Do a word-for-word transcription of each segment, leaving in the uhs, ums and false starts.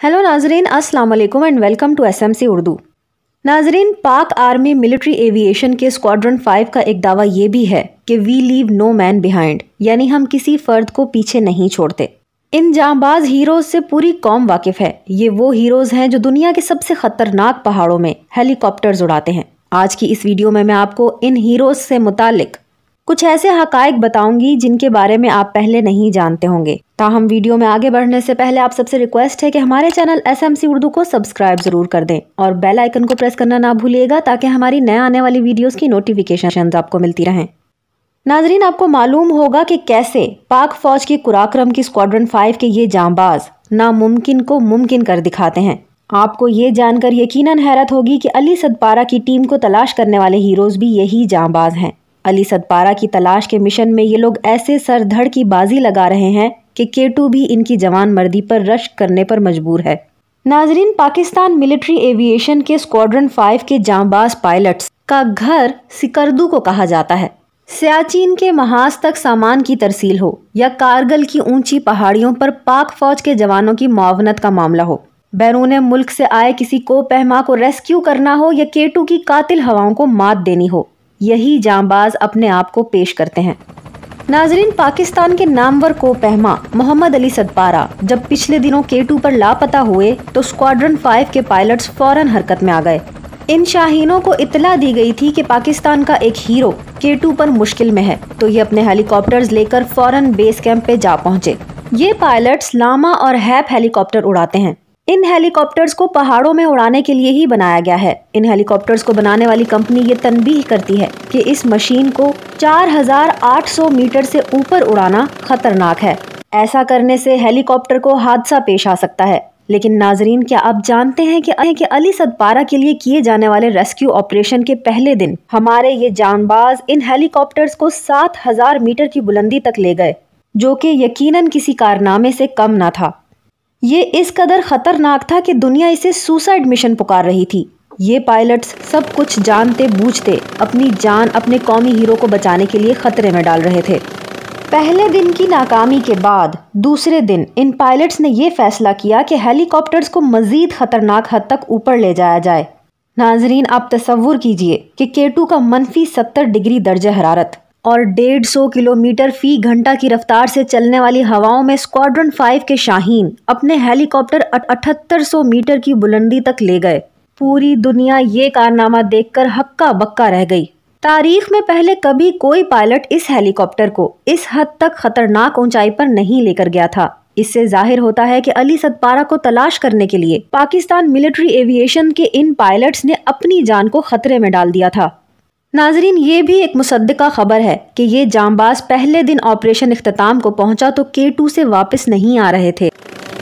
Hello नाजरीन, अस्सलाम वालेकुम and welcome to S M C Urdu. नाजरीन, पाक आर्मी मिलिट्री एविएशन के स्क्वाड्रन फाइव का एक दावा ये भी है कि we leave no man behind, यानी हम किसी फर्द को पीछे नहीं छोड़ते। इन जांबाज हीरोज से पूरी कौम वाकिफ है। ये वो हीरोज हैं जो दुनिया के सबसे खतरनाक पहाड़ों में हेलीकॉप्टर्स उड़ाते हैं। आज की इस वीडियो में मैं आपको इन हीरोज से मुतालिक कुछ ऐसे हकाइक बताऊंगी जिनके बारे में आप पहले नहीं जानते होंगे। ताहम वीडियो में आगे बढ़ने से पहले आप सबसे रिक्वेस्ट है कि हमारे channel S M C Urdu को सब्सक्राइब जरूर कर दें और बेल आइकन को प्रेस करना ना भूलिएगा ताकि हमारी नए आने वाली वीडियोस की नोटिफिकेशन आपको मिलती रहें। नाजरीन, आपको मालूम होगा कि कैसे पाक फौज की कुराक्रम की स्क्वाड्रन फाइव के ये जांबाज नामुमकिन को मुमकिन कर दिखाते हैं। आपको ये जानकर यकीनन हैरत होगी कि अली सदपारा की टीम को तलाश करने वाले हीरोज भी यही जांबाज हैं। अली सदपारा की तलाश के मिशन में ये लोग ऐसे सर धड़ की बाजी लगा रहे हैं कि केटू भी इनकी जवान मर्दी पर रश्क करने पर मजबूर है। नाजरीन, पाकिस्तान मिलिट्री एविएशन के स्क्वाड्रन फाइव के जांबाज पायलट्स का घर सिकरदू को कहा जाता है। सियाचिन के महाज तक सामान की तरसील हो या कारगिल की ऊंची पहाड़ियों पर पाक फौज के जवानों की मुआवनत का मामला हो, बैरून मुल्क से आए किसी को पहमा को रेस्क्यू करना हो या केटू की कातिल हवाओं को मात देनी हो, यही जांबाज अपने आप को पेश करते हैं। नाजरीन, पाकिस्तान के नामवर को पहमा मोहम्मद अली सदपारा जब पिछले दिनों केटू पर लापता हुए तो स्क्वाड्रन फाइव के पायलट्स फौरन हरकत में आ गए। इन शाहीनों को इतला दी गई थी कि पाकिस्तान का एक हीरो केटू पर मुश्किल में है, तो ये अपने हेलीकॉप्टर्स लेकर फौरन बेस कैंप पे जा पहुंचे। ये पायलट्स लामा और हैप हेलीकॉप्टर उड़ाते हैं। इन हेलीकॉप्टर्स को पहाड़ों में उड़ाने के लिए ही बनाया गया है। इन हेलीकॉप्टर्स को बनाने वाली कंपनी ये तनबीह करती है कि इस मशीन को चार हज़ार आठ सौ मीटर से ऊपर उड़ाना खतरनाक है। ऐसा करने से हेलीकॉप्टर को हादसा पेश आ सकता है। लेकिन नाजरीन, क्या आप जानते हैं कि, कि अली सदपारा के लिए किए जाने वाले रेस्क्यू ऑपरेशन के पहले दिन हमारे ये जांबाज इन हेलीकॉप्टर्स को सात हजार मीटर की बुलंदी तक ले गए, जो कि यकीनन किसी कारनामे से कम ना था। ये इस कदर खतरनाक था कि दुनिया इसे सुसाइड मिशन पुकार रही थी। ये पायलट्स सब कुछ जानते बूझते अपनी जान अपने कौमी हीरो को बचाने के लिए खतरे में डाल रहे थे। पहले दिन की नाकामी के बाद दूसरे दिन इन पायलट्स ने यह फैसला किया कि हेलीकॉप्टर्स को मजीद खतरनाक हद तक ऊपर ले जाया जाए। नाजरीन, आप तसव्वुर कीजिए कि केटू का मनफी सत्तर डिग्री दर्जे हरारत और डेढ़ सौ किलोमीटर फी घंटा की रफ्तार से चलने वाली हवाओं में स्क्वाड्रन फाइव के शाहीन अपने हेलीकॉप्टर अठहत्तर सौ मीटर की बुलंदी तक ले गए। पूरी दुनिया ये कारनामा देखकर हक्का बक्का रह गई। तारीख में पहले कभी कोई पायलट इस हेलीकॉप्टर को इस हद तक खतरनाक ऊंचाई पर नहीं लेकर गया था। इससे जाहिर होता है कि अली सदपारा को तलाश करने के लिए पाकिस्तान मिलिट्री एविएशन के इन पायलट्स ने अपनी जान को खतरे में डाल दिया था। नाजरीन, ये भी एक मुसद्दिका खबर है कि ये जांबाज पहले दिन ऑपरेशन इख्तिताम को पहुंचा तो केटू से वापस नहीं आ रहे थे।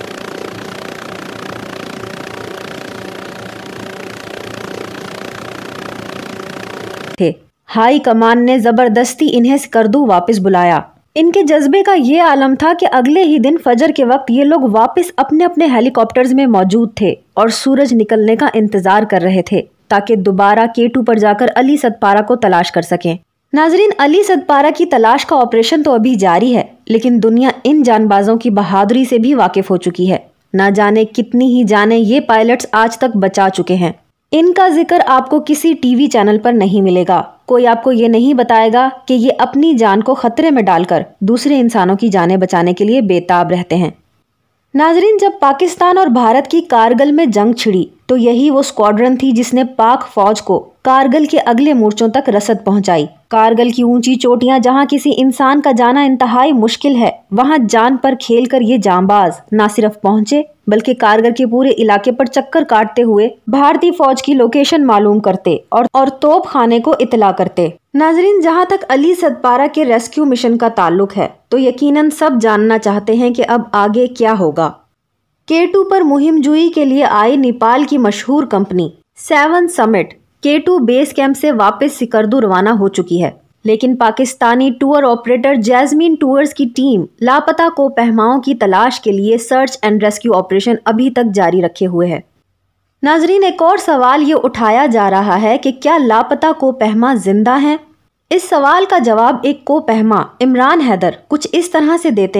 थे हाई कमान ने जबरदस्ती इन्हें सिकरदू वापस बुलाया। इनके जज्बे का ये आलम था कि अगले ही दिन फजर के वक्त ये लोग वापस अपने अपने हेलीकॉप्टर्स में मौजूद थे और सूरज निकलने का इंतजार कर रहे थे ताकि दोबारा केटू पर जाकर अली सदपारा को तलाश कर सकें। नाजरीन, अली सदपारा की तलाश का ऑपरेशन तो अभी जारी है, लेकिन दुनिया इन जानबाजों की बहादुरी से भी वाकिफ हो चुकी है। ना जाने कितनी ही जाने ये पायलट्स आज तक बचा चुके हैं। इनका जिक्र आपको किसी टीवी चैनल पर नहीं मिलेगा। कोई आपको ये नहीं बताएगा कि ये अपनी जान को खतरे में डालकर दूसरे इंसानों की जानें बचाने के लिए बेताब रहते हैं। नाजरीन, जब पाकिस्तान और भारत की कारगिल में जंग छिड़ी तो यही वो स्क्वाड्रन थी जिसने पाक फौज को कारगिल के अगले मोर्चों तक रसद पहुंचाई। कारगिल की ऊंची चोटियां जहां किसी इंसान का जाना इंतहाई मुश्किल है, वहां जान पर खेलकर ये जांबाज न सिर्फ पहुंचे बल्कि कारगिल के पूरे इलाके पर चक्कर काटते हुए भारतीय फौज की लोकेशन मालूम करते और, और तोप खाने को इतला करते। नाजरीन, जहां तक अली सदपारा के रेस्क्यू मिशन का ताल्लुक है तो यकीनन सब जानना चाहते हैं कि अब आगे क्या होगा। केटू पर मुहिम जुई के लिए आई नेपाल की मशहूर company seven summit K two base camp से वापस सिकरदू रवाना हो चुकी है, लेकिन Pakistani tour operator Jasmine Tours की टीम लापता को पहमाओं की तलाश के लिए सर्च एंड रेस्क्यू ऑपरेशन अभी तक जारी रखे हुए है। नाजरीन, एक और सवाल ये उठाया जा रहा है कि क्या लापता को पहमा जिंदा हैं? इस सवाल का जवाब एक को पहमा इमरान हैदर कुछ इस तरह से देते हैं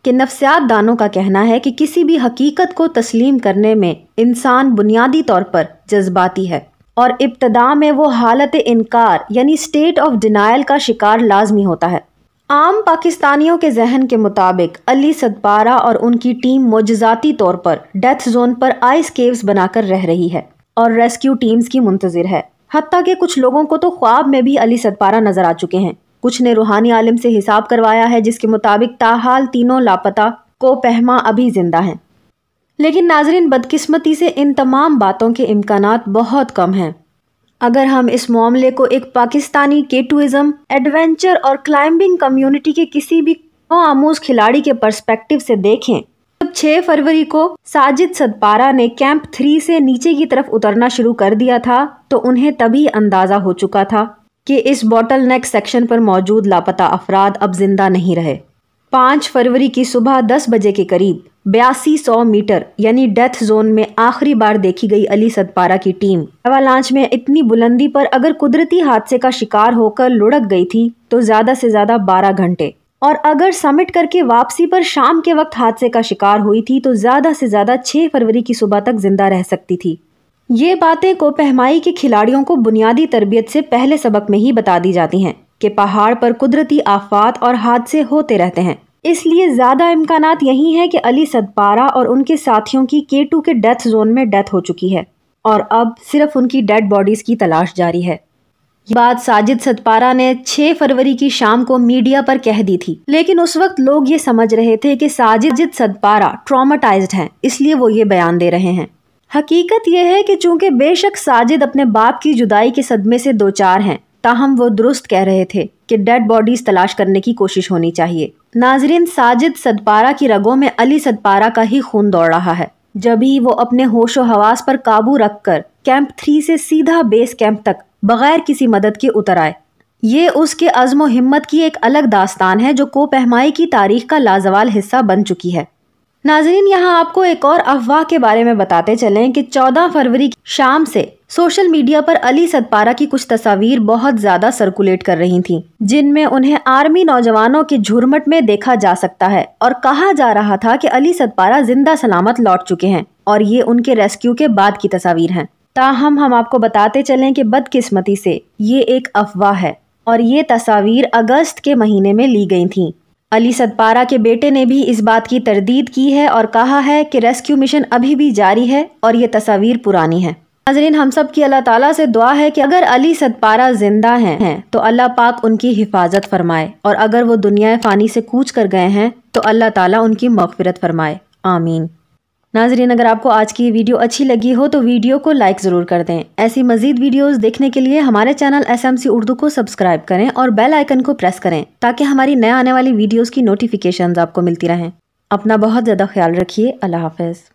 کہ نفسیات دانوں کا کہنا ہے کہ کسی بھی حقیقت کو تسلیم کرنے میں انسان بنیادی طور پر جذباتی ہے اور ابتدا میں وہ حالت انکار یعنی اسٹیٹ آف ڈینائل کا شکار لازمی ہوتا ہے۔ عام پاکستانیوں کے ذہن کے مطابق علی صدپارہ اور ان کی ٹیم معجزاتی طور پر ڈیتھ زون پر آئس کیوز بنا کر رہ رہی ہے اور ریسکیو ٹیمز کی منتظر ہے۔ حتیٰ کہ کچھ لوگوں کو تو خواب میں بھی علی صدپارہ نظر آ چکے ہیں۔ کچھ نے روحانی عالم سے حساب کروایا ہے جس کے مطابق تاحال تینوں لاپتہ کو پہما ابھی زندہ ہیں۔ لیکن ناظرین، بدقسمتی سے ان تمام باتوں کے امکانات بہت کم ہیں۔ اگر ہم اس معاملے کو ایک پاکستانی کیٹوازم، ایڈونچر اور کلائمبنگ کمیونٹی کے کسی بھی نو آموز کھلاڑی کے پرسپیکٹو سے دیکھیں، جب چھ فروری کو ساجد صدپارہ نے کیمپ تھری سے نیچے کی طرف اترنا شروع کر دیا تھا تو انہیں تبھی اندازہ ہو چکا تھا کہ اس باٹل نیک سیکشن پر موجود لاپتہ افراد اب زندہ نہیں رہے۔ پانچ فروری کی صبح دس بجے کے قریب بیاسی سو میٹر یعنی ڈیتھ زون میں آخری بار دیکھی گئی علی صدپارہ کی ٹیم ایوالانچ میں اتنی بلندی پر اگر قدرتی حادثے کا شکار ہو کر لڑک گئی تھی تو زیادہ سے زیادہ بارہ گھنٹے، اور اگر سمٹ کر کے واپسی پر شام کے وقت حادثے کا شکار ہوئی تھی تو زیادہ سے زیادہ چھ فروری کی صبح تک زندہ رہ سکتی تھی۔ یہ باتیں کو پہمائی کے کھلاڑیوں کو بنیادی تربیت سے پہلے سبق میں ہی بتا دی جاتی ہیں کہ پہاڑ پر قدرتی آفات اور حادثے ہوتے رہتے ہیں، اس لیے زیادہ امکانات یہی ہے کہ علی صدپارہ اور ان کے ساتھیوں کی کے ٹو کے ڈیتھ زون میں ڈیتھ ہو چکی ہے اور اب صرف ان کی ڈیڈ باڈیز کی تلاش جاری ہے۔ یہ بات ساجد صدپارہ نے چھ فروری کی شام کو میڈیا پر کہہ دی تھی، لیکن اس وقت لوگ یہ سمجھ رہے تھے کہ ساجد صدپارہ ٹراماٹائزڈ ہیں، اس لیے وہ یہ بیان دے رہے ہیں۔ حقیقت یہ ہے کہ چونکہ بے شک ساجد اپنے باپ کی جدائی کے صدمے سے دوچار ہیں، تاہم وہ درست کہہ رہے تھے کہ ڈیڈ باڈیز تلاش کرنے کی کوشش ہونی چاہیے۔ ناظرین، ساجد صدپارہ کی رگوں میں علی صدپارہ کا ہی خون دوڑ رہا ہے، جبھی وہ اپنے ہوش و حواس پر قابو رکھ کر کیمپ تھری سے سیدھا بیس کیمپ تک بغیر کسی مدد کے اتر آئے۔ یہ اس کے عزم و ہمت کی ایک الگ داستان ہے جو کو پہمائی کی تاریخ کا لازوال حصہ بن چکی ہے۔ ناظرین، یہاں آپ کو ایک اور افواہ کے بارے میں بتاتے چلیں کہ چودہ فروری کی شام سے سوشل میڈیا پر علی صدپارہ کی کچھ تصاویر بہت زیادہ سرکولیٹ کر رہی تھیں، جن میں انہیں آرمی نوجوانوں کے جھرمٹ میں دیکھا جا سکتا ہے اور کہا جا رہا تھا کہ علی صدپارہ زندہ سلامت لوٹ چکے ہیں اور یہ ان کے ریسکیو کے بعد کی تصاویر ہیں۔ تاہم ہم آپ کو بتاتے چلیں کہ بدقسمتی سے یہ ایک افواہ ہے اور یہ تصاویر اگست کے مہینے میں لی گئی تھیں۔ علی صدپارہ کے بیٹے نے بھی اس بات کی تردید کی ہے اور کہا ہے کہ ریسکیو مشن ابھی بھی جاری ہے اور یہ تصاویر پرانی ہیں۔ ناظرین، ہم سب کی اللہ تعالیٰ سے دعا ہے کہ اگر علی صدپارہ زندہ ہیں تو اللہ پاک ان کی حفاظت فرمائے، اور اگر وہ دنیا فانی سے کوچ کر گئے ہیں تو اللہ تعالیٰ ان کی مغفرت فرمائے، آمین۔ ناظرین، اگر آپ کو آج کی ویڈیو اچھی لگی ہو تو ویڈیو کو لائک ضرور کر دیں۔ ایسی مزید ویڈیوز دیکھنے کے لیے ہمارے channel S M C Urdu کو سبسکرائب کریں اور بیل آئیکن کو پریس کریں تاکہ ہماری نئے آنے والی ویڈیوز کی نوٹیفیکیشنز آپ کو ملتی رہیں۔ اپنا بہت زیادہ خیال رکھیے۔ اللہ حافظ۔